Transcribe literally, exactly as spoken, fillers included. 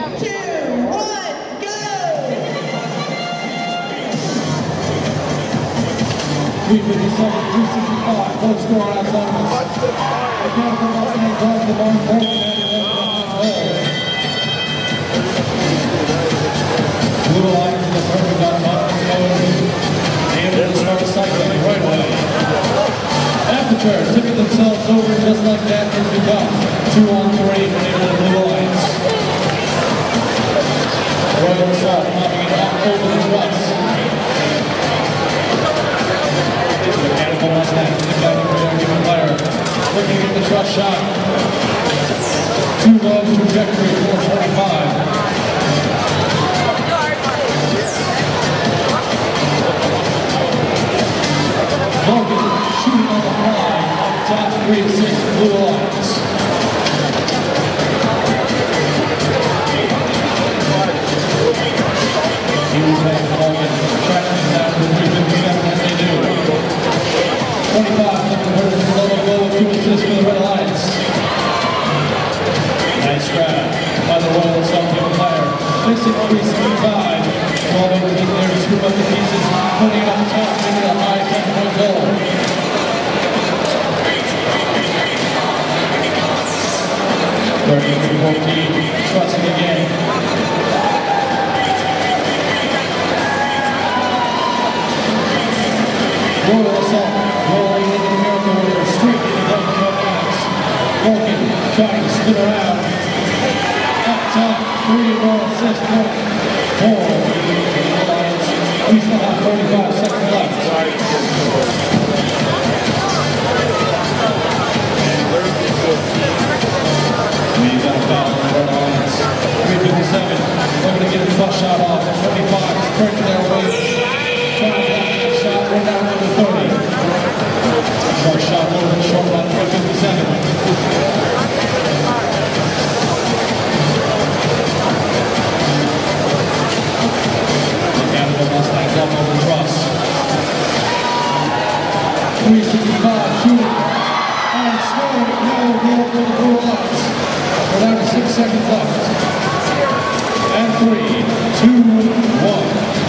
two, one, go! three fifty-seven, two sixty-five, both score on autonomous. Mechanical Mustang drives the barn forward and Blue Lions in the perfect autonomous mode. Able to start cycling right away. After turn, tipping themselves over just like that has become two on three for the Blue Lions. Royal Assault popping it up over the truss. Mechanical Mustang in the back of the rear, giving fire. Looking at the truss shot. Two love trajectory, four forty-five. Morgan shooting on the fly, top three to six Blue Lions. Here's back Morgan, tracking down to three fifty-seven as they do. twenty-five looking for the level goal of two assists for the Red Lions. Nice grab by the Royal Assault giving fire. Missing three seventy-five. twelve over in there to screw up the pieces, putting it on top, making it a high ten-point goal. thirty-three fourteen, trusting again. Royal Assault rolling into the Miracle Warrior, streak in the Robotics. Morgan trying to spin around. Up top, three more assists, four. We still have forty-five seconds left. We've got a foul on the Red Lions. three fifty-seven, looking to get a tough shot off. twenty-five, sprinting their way. Trying to block that shot, run down to the thirty. Short shot over the short line, three fifty-seven. Mustangs up over the truss. three sixty-five shooting. And scoring. No goal for the Blue Lions. We're down to six seconds left. And three, two, one.